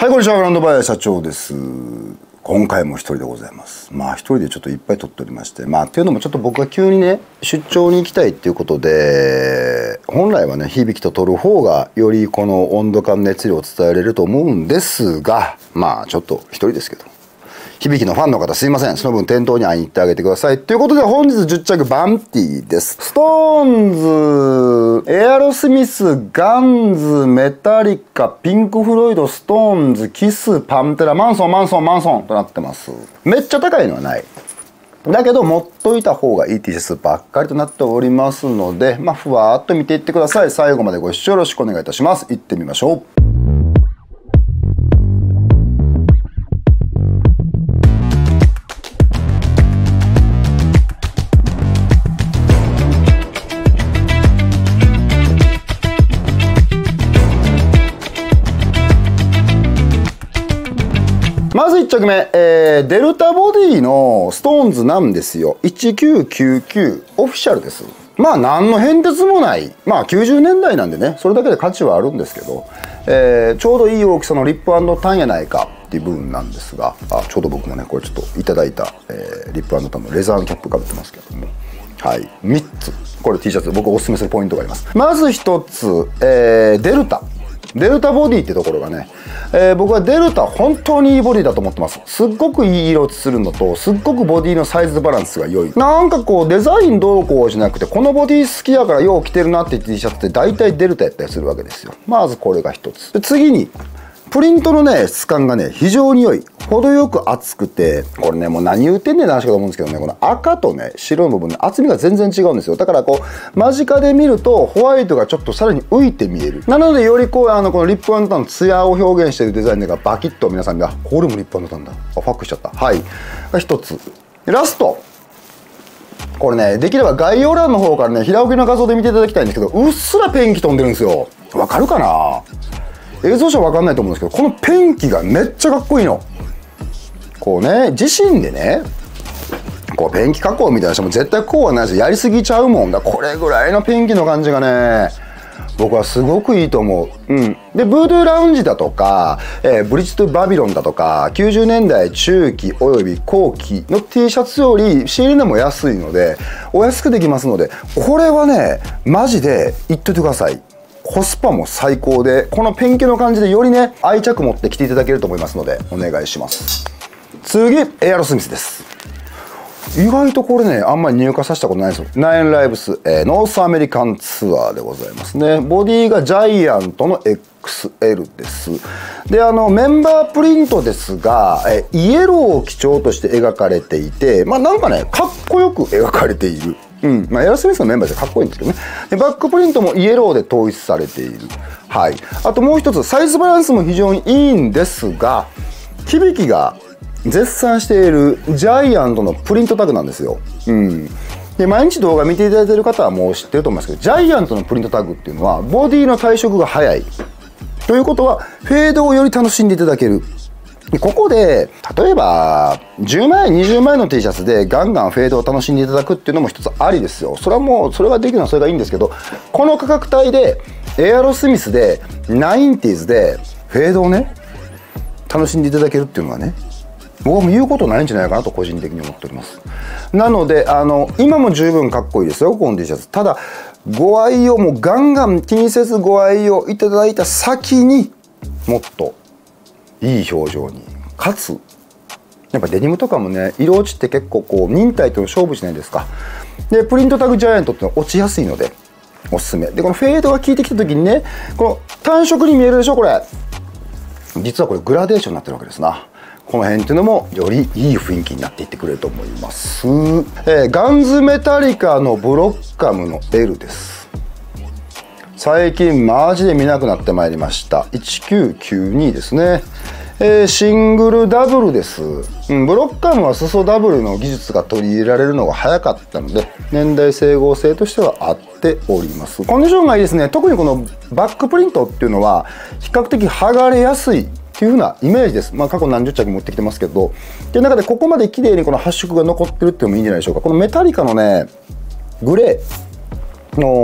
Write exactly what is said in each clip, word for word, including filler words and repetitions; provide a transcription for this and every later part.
はい、こんにちは。グランドバイア社長です。今回も一人でございます。まあ一人でちょっといっぱい撮っておりまして、まあっていうのもちょっと僕が急にね出張に行きたいっていうことで、本来はね響きと撮る方がよりこの温度感熱量を伝えられると思うんですが、まあちょっと一人ですけど、響きのファンの方すいません、その分店頭に会いに行ってあげてくださいということで、本日じゅっ着バンティです。ストーンズ、エアロスミス、ガンズ、メタリカ、ピンク・フロイド、ストーンズ、キス、パンテラ、マンソンマンソンマンソンとなってます。めっちゃ高いのはないだけど持っといた方がいい T シャツばっかりとなっておりますので、まあふわーっと見ていってください。最後までご視聴よろしくお願いいたします。行ってみましょう。まずいっ着目、えー、デルタボディのストーンズなんですよ。いちきゅうきゅうきゅうオフィシャルです。まあ何の変哲もない、まあきゅうじゅうねんだいなんでね、それだけで価値はあるんですけど、えー、ちょうどいい大きさのリップ&タンやないかっていう部分なんですが、あちょうど僕もねこれちょっといただいた、えー、リップ&タンのレザーのキャップかぶってますけども、はい、みっつこれ T シャツ僕おすすめするポイントがあります。まずひとつ、えー、デルタデルタボディってところがね、えー、僕はデルタ本当にいいボディだと思ってます。すっごくいい色するのと、すっごくボディのサイズバランスが良い。なんかこうデザインどうこうじゃなくて、このボディ好きやからよう着てるなっていう T シャツって大体デルタやったりするわけですよ。まずこれが一つ。で次にプリントのね質感がね非常に良い。程よく厚くて、これねもう何言ってんねんな話かと思うんですけどね、この赤とね白の部分の厚みが全然違うんですよ。だからこう間近で見るとホワイトがちょっとさらに浮いて見える。なのでよりこうあのこのリップ&タンのツヤを表現しているデザインがバキッと皆さんが、これもリップ&タンだ、あファックしちゃった。はいが一つ。ラストこれねできれば概要欄の方からね平置きの画像で見ていただきたいんですけど、うっすらペンキ飛んでるんですよ。わかるかな。映像じゃ分かんないと思うんですけど、このペンキがめっちゃかっこいいの。こうね自身でねこうペンキ加工みたいな人も絶対こうはないし、やりすぎちゃうもんだ。これぐらいのペンキの感じがね僕はすごくいいと思う。うん、でブードゥーラウンジだとか、えー、ブリッジトゥバビロンだとかきゅうじゅうねんだい中期および後期の T シャツより仕入れ値も安いのでお安くできますので、これはねマジで言っといてください。コスパも最高で、このペンキの感じでよりね愛着持って着ていただけると思いますのでお願いします。次エアロスミスです。意外とこれねあんまり入荷させたことないですよ。ナインライブス、えー、ノースアメリカンツアーでございますね。ボディがジャイアントの エックスエル です。であのメンバープリントですが、えー、イエローを基調として描かれていて、まあなんかねかっこよく描かれている。うんまあ、エアロスミスのメンバーでかっこいいんですけどね。でバックプリントもイエローで統一されている。はい、あともう一つサイズバランスも非常にいいんですが、響きが絶賛しているジャイアントのプリントタグなんですよ。うん、で毎日動画見ていただいている方はもう知ってると思いますけど、ジャイアントのプリントタグっていうのはボディの退色が早いということはフェードをより楽しんでいただける。ここで例えばじゅうまんえんにじゅうまんえんの T シャツでガンガンフェードを楽しんでいただくっていうのも一つありですよ。それはもうそれができるのはそれがいいんですけど、この価格帯でエアロスミスでナインティーズでフェードをね楽しんでいただけるっていうのはね、僕はもう言うことないんじゃないかなと個人的に思っております。なのであの今も十分かっこいいですよこの T シャツ。ただご愛用もうガンガン気にせずご愛用いただいた先にもっといい表情に、かつやっぱデニムとかもね色落ちって結構こう忍耐との勝負じゃないですか。でプリントタグジャイアントってのは落ちやすいのでおすすめで、このフェードが効いてきた時にねこの単色に見えるでしょ。これ実はこれグラデーションになってるわけですな。この辺っていうのもよりいい雰囲気になっていってくれると思います。えー、ガンズメタリカのブロッカムの エル です。最近マジで見なくなってまいりました。いちきゅうきゅうにですね。えー、シングルダブルです、うん、ブロッカムは裾ダブルの技術が取り入れられるのが早かったので年代整合性としては合っております。コンディションがいいですね。特にこのバックプリントっていうのは比較的剥がれやすいっていう風なイメージです。まあ過去何十着持ってきてますけど、で中でここまで綺麗にこの発色が残ってるっていうのもいいんじゃないでしょうか。このメタリカのねグレーの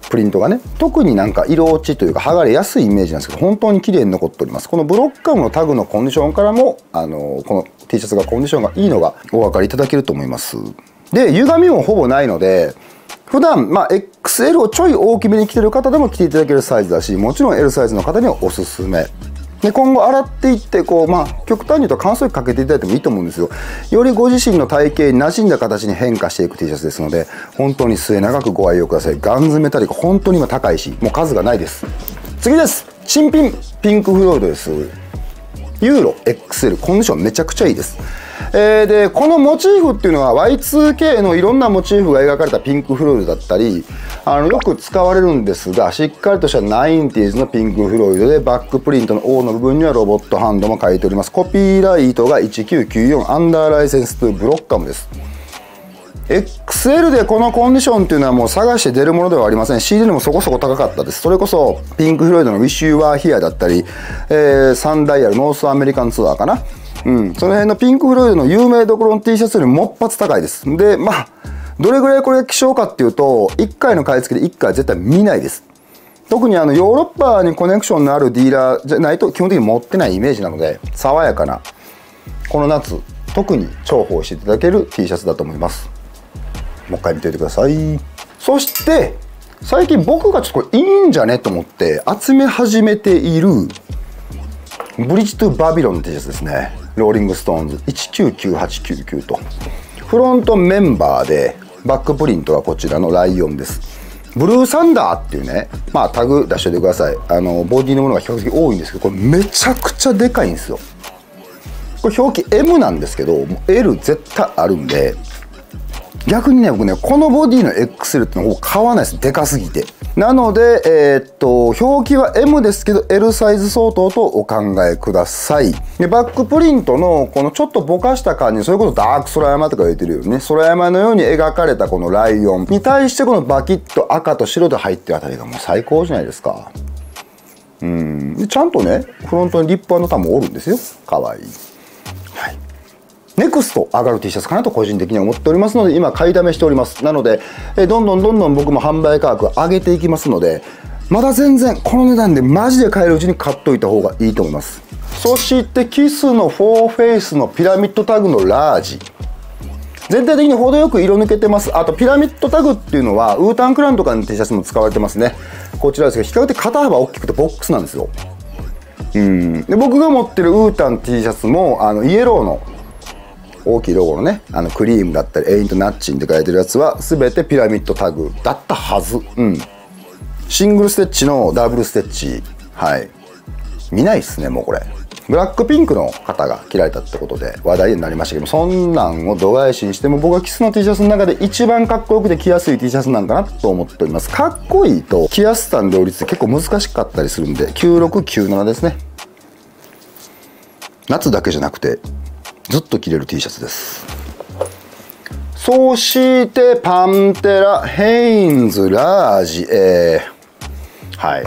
プリントがね、特になんか色落ちというか剥がれやすいイメージなんですけど、本当に綺麗に残っております。このブロッカムのタグのコンディションからも、あのこの T シャツがコンディションがいいのがお分かりいただけると思います。で、歪みもほぼないので、普段、まあ、エックスエル をちょい大きめに着てる方でも着ていただけるサイズだし、もちろん エル サイズの方にはおすすめ。で、今後洗っていって、こう、まあ、極端に言うと乾燥機かけていただいてもいいと思うんですよ。よりご自身の体型に馴染んだ形に変化していく T シャツですので、本当に末永くご愛用ください。ガンズメタリック、本当に今高いし、もう数がないです。次です。新品、ピンクフロイドです。ユーロ エックスエル、コンディションめちゃくちゃいいです。えー、で、このモチーフっていうのは ワイツーケー のいろんなモチーフが描かれたピンクフロイドだったり、あのよく使われるんですが、しっかりとしたナインティーズのピンクフロイドで、バックプリントの O の部分にはロボットハンドも書いております。コピーライトがいちきゅうきゅうよん、アンダーライセンストゥブロッカムです。エックスエル でこのコンディションっていうのはもう探して出るものではありません。仕入れでもそこそこ高かったです。それこそピンクフロイドの Wish You Were Here だったり、えー、サンダイヤルノースアメリカンツアーかな。うん、その辺のピンクフロイドの有名どころの T シャツよりもっぱつ高いです。で、まあ、どれぐらいこれが希少かっていうと、いっかいの買い付けでいっかい絶対見ないです。特にあのヨーロッパにコネクションのあるディーラーじゃないと基本的に持ってないイメージなので、爽やかな、この夏、特に重宝していただける T シャツだと思います。もう一回見ておいてください。そして、最近僕がちょっとこれいいんじゃねと思って集め始めている、ブリッジトゥバビロンの T シャツですね。ローリングストーンズいちきゅうきゅうはちきゅうきゅうと。フロントメンバーで、バックプリントはこちらのライオンです。ブルーサンダーっていうね、まあタグ出しておいてください。あの、ボディのものが比較的多いんですけど、これめちゃくちゃでかいんですよ。これ表記 エム なんですけど、エル 絶対あるんで、逆にね、僕ね、このボディの エックスエル ってのを買わないです。でかすぎて。なので、えー、っと、表記は エム ですけど、エル サイズ相当とお考えください。で、バックプリントの、このちょっとぼかした感じ、それこそダーク空山とか言ってるよね。空山のように描かれたこのライオンに対して、このバキッと赤と白で入ってるあたりがもう最高じゃないですか。うん。で、ちゃんとね、フロントにリッパーのタもおるんですよ。かわいい。ネクスト上がる T シャツかなと個人的には思っておりますので、今買いだめしております。なので、えどんどんどんどん僕も販売価格上げていきますので、まだ全然この値段でマジで買えるうちに買っといた方がいいと思います。そしてキスのフォーフェイスのピラミッドタグのラージ。全体的に程よく色抜けてます。あとピラミッドタグっていうのはウータンクランとかの T シャツも使われてますね。こちらですけど、比較的肩幅大きくてボックスなんですよ。うんで僕が持ってるウータン T シャツもあのイエローの大きいロゴのね、あのクリームだったり、エイントナッチンって書いてるやつは、すべてピラミッドタグだったはず。うん。シングルステッチのダブルステッチ。はい。見ないっすね、もうこれ。ブラックピンクの方が着られたってことで話題になりましたけども、そんなんを度外視にしても、僕はキスの T シャツの中で一番かっこよくて着やすい T シャツなんかなと思っております。かっこいいと着やすさの両立って結構難しかったりするんで、きゅうろくきゅうななですね。夏だけじゃなくて、ずっと着れる T シャツです。そしてパンテラヘインズラージ、えー、はい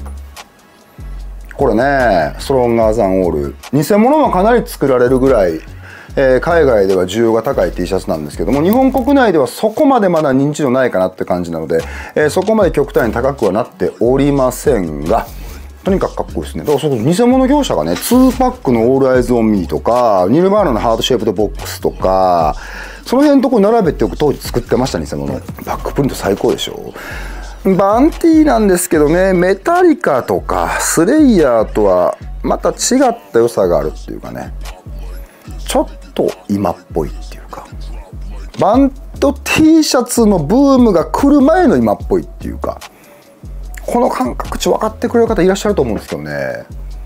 これね、ストロンガーザンオール偽物もかなり作られるぐらい、えー、海外では需要が高い T シャツなんですけども、日本国内ではそこまでまだ認知度ないかなって感じなので、えー、そこまで極端に高くはなっておりませんが、とにかくかっこいいですね。だからそこ偽物業者がね、にパックのオールアイズオンミーとか、ニルバーナのハートシェイプドボックスとか、その辺のとこ並べておく当時作ってました、偽物。バックプリント最高でしょ。バンティーなんですけどね、メタリカとかスレイヤーとはまた違った良さがあるっていうかね、ちょっと今っぽいっていうか、バンド T シャツのブームが来る前の今っぽいっていうか、この感覚値分かってくれる方いらっしゃると思うんですけどね。はい。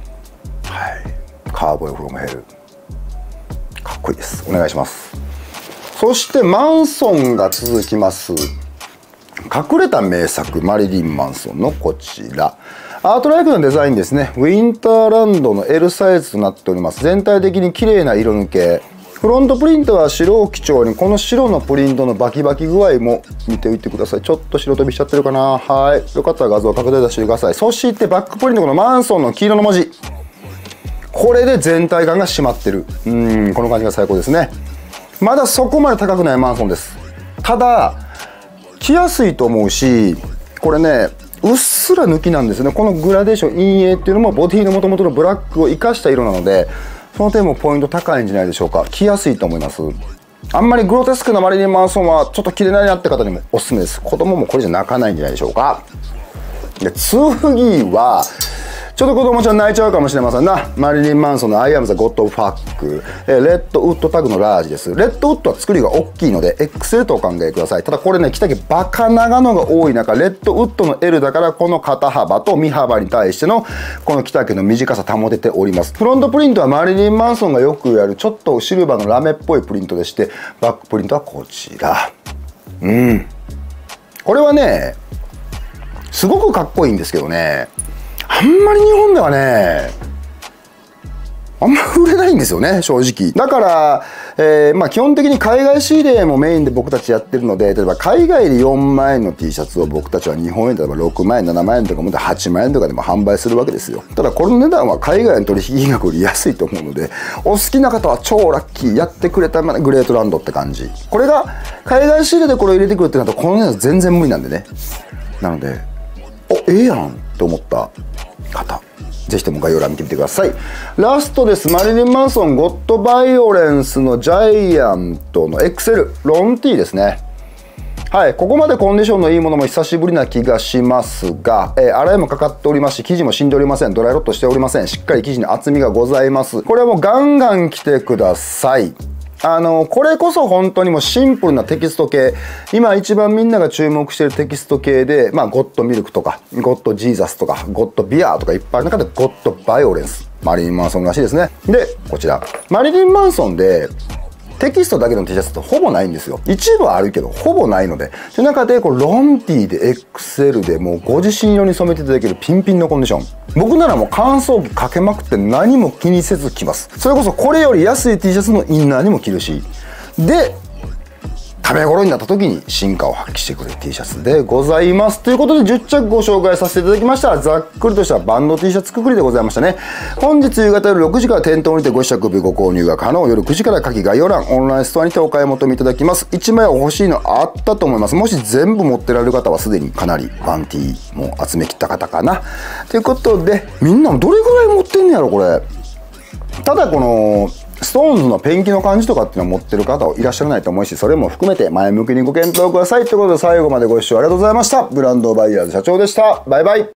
カーボーイフロムヘル。かっこいいです。お願いします。そしてマンソンが続きます。隠れた名作、マリリン・マンソンのこちら。アートライクのデザインですね。ウィンターランドの エル サイズとなっております。全体的に綺麗な色抜け。フロントプリントは白を基調に、この白のプリントのバキバキ具合も見ておいてください。ちょっと白飛びしちゃってるかな。はい。よかったら画像を拡大出してください。そしてバックプリント、このマンソンの黄色の文字。これで全体感が締まってる。うん、この感じが最高ですね。まだそこまで高くないマンソンです。ただ、着やすいと思うし、 これねうっすら抜きなんですね。このグラデーション陰影っていうのもボディの元々のブラックを生かした色なので、その点もポイント高いんじゃないでしょうか。着やすいと思います。あんまりグロテスクなマリリン・マンソンはちょっと着れないなって方にもおすすめです。子供もこれじゃ泣かないんじゃないでしょうか。で次はちょっと子供ちゃん泣いちゃうかもしれませんな。マリリン・マンソンの I am the God of Fuck、えー、レッドウッドタグのラージです。レッドウッドは作りが大きいので エックスエル とお考えください。ただこれね着丈バカ長のが多い中、レッドウッドの エル だからこの肩幅と身幅に対してのこの着丈の短さ保てております。フロントプリントはマリリン・マンソンがよくやるちょっとシルバーのラメっぽいプリントでして、バックプリントはこちら。うんこれはねすごくかっこいいんですけどね、あんまり日本ではねあんま売れないんですよね正直。だから、えー、まあ基本的に海外仕入れもメインで僕たちやってるので、例えば海外でよんまんえんの T シャツを僕たちは日本円でろくまんえんななまんえんとかもはちまんえんとかでも販売するわけですよ。ただこの値段は海外の取引額より安いと思うので、お好きな方は超ラッキー。やってくれたグレートランドって感じ。これが海外仕入れでこれを入れてくるってなるとこの値段全然無理なんでね。なのでおええやんって思った方ぜひとも概要欄見てみてください。ラストです。マリリン・マンソンゴッドバイオレンスのジャイアントの エックスエル ロン T ですね。はい、ここまでコンディションのいいものも久しぶりな気がしますが、えー、洗いもかかっておりますし、生地も死んでおりません。ドライロットしておりません。しっかり生地に厚みがございます。これはもうガンガン着てください。あのこれこそ本当にもうシンプルなテキスト系、今一番みんなが注目しているテキスト系で、まあゴッドミルクとかゴッドジーザスとかゴッドビアーとかいっぱいある中でゴッドバイオレンス、マリリン・マンソンらしいですね。でこちらマリリン・マンソンでテキストだけの T シャツってほぼないんですよ。一部はあるけどほぼないので、その中でこうロン T で エックスエル でもうご自身用に染めていただけるピンピンのコンディション、僕ならもう乾燥機かけまくって何も気にせず着ます。それこそこれより安い T シャツのインナーにも着るし、で食べ頃になった時に進化を発揮してくれる T シャツでございます。ということでじゅっちゃくご紹介させていただきました。ざっくりとしたバンド T シャツくくりでございましたね。本日夕方夜ろくじから店頭にてご試着日ご購入が可能。夜くじから下記概要欄オンラインストアにてお買い求めいただきます。いちまいお欲しいのあったと思います。もし全部持ってられる方はすでにかなりワン T も集めきった方かなということで、みんなもどれぐらい持ってんねやろこれ。ただこのストーンズのペンキの感じとかっていうのを持ってる方いらっしゃらないと思うし、それも含めて前向きにご検討くださいということで、最後までご視聴ありがとうございました。ブランドバイヤーズ社長でした。バイバイ。